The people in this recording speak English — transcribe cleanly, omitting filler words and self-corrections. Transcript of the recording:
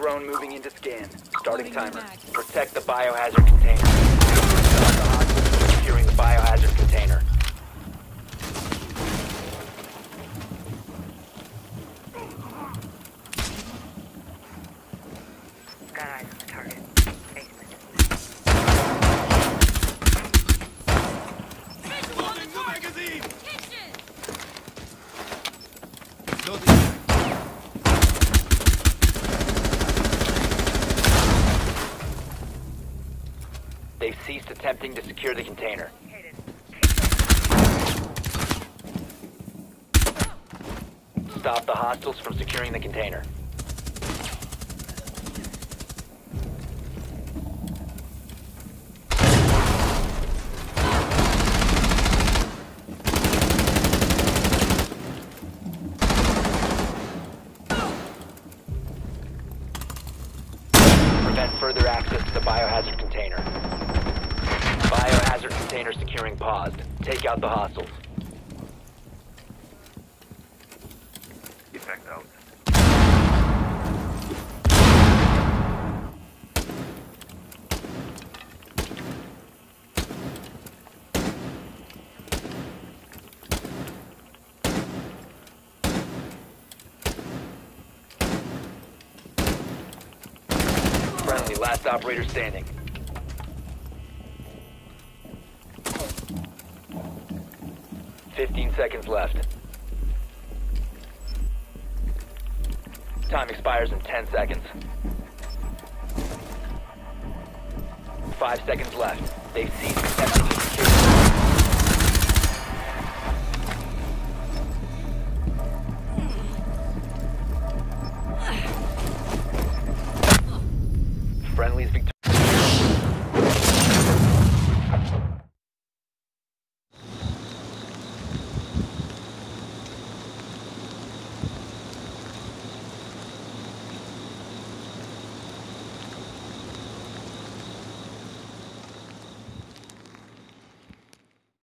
drone moving into scan. Starting Loading timer. mag. Protect the biohazard container. Stop the hostiles from securing the biohazard container. Got eyes on the target. Basement. They've ceased attempting to secure the container. Located. Stop the hostiles from securing the container. Prevent further access to the biohazard container. Biohazard container securing paused. Take out the hostiles. Effect out. Friendly, last operator standing. "15 seconds left. Time expires in 10 seconds. 5 seconds left. They've ceased attempting to secure. Friendly's victorious.